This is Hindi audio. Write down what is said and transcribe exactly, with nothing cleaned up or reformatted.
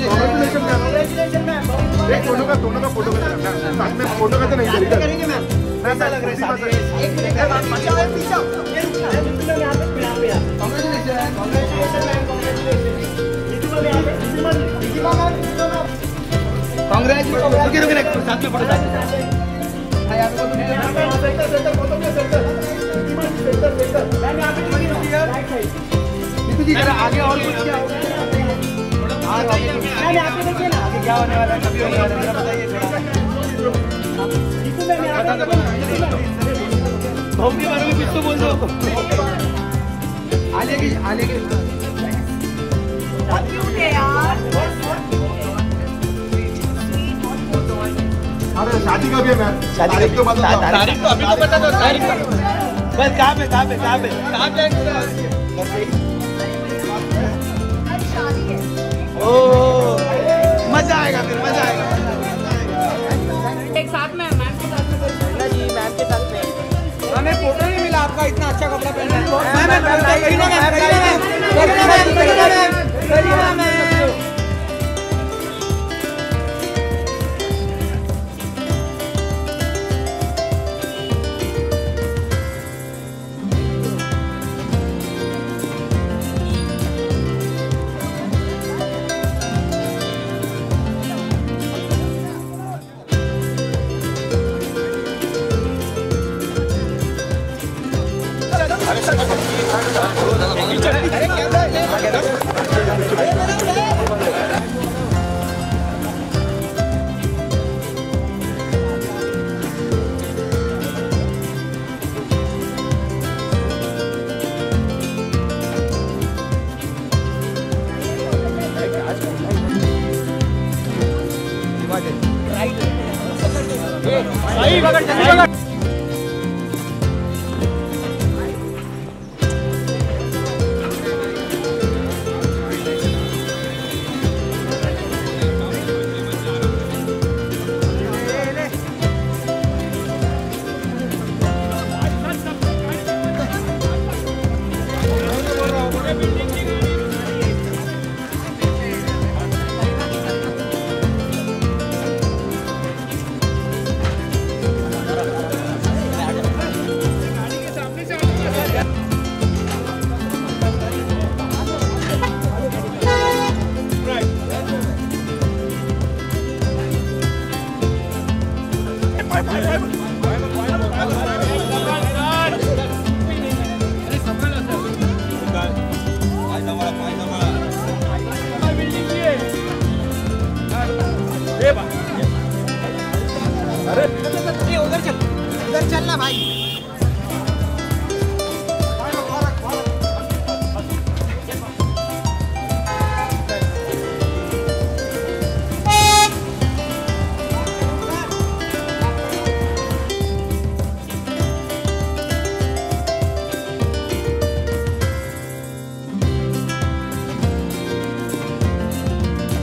एक दोनों का दोनों का फोटो साथ में फोटो का तो नहीं करेंगे मैम। ऐसा लग रहा है एक मिनट का बात पीछे आओ पीछे आओ ये रुकना है बिल्कुल मैम यहां पे यहां पे congratulation congratulation ma'am congratulation Neetu ma'am यहां पे Neetu ma'am Neetu ma'am congratulation रुके रुके साथ में फोटो साथ में हां यहां पे फोटो यहां पे सेंटर सेंटर फोटो में centre Neetu ma'am centre centre ma'am यहां पे खड़ी होती है राइट साइड नीतू जी जरा आगे और कुछ क्या होगा मैम यहां पे देखिए ना आगे क्या होने वाला है कभी होने वाला है जरा बताइए नीतू मैम यहां पे भूमि बारे में कुछ तो बोल दो आलिया की आलिया की क्यूट है यार अरे शादी का भी है मैम शादी तो बता दो तारीख तो अभी तो बता दो तारीख बस कहां पे कहां पे कहां पे कहां पे शादी है ओ मजा आएगा फिर मजा आएगा एक साथ में मैम के साथ में जी मैम के साथ में हमें फोटो नहीं मिला आपका इतना अच्छा कपड़ा पहना है सही बगड़ जल्दी बगड़ उधर चल उधर चलना भाई।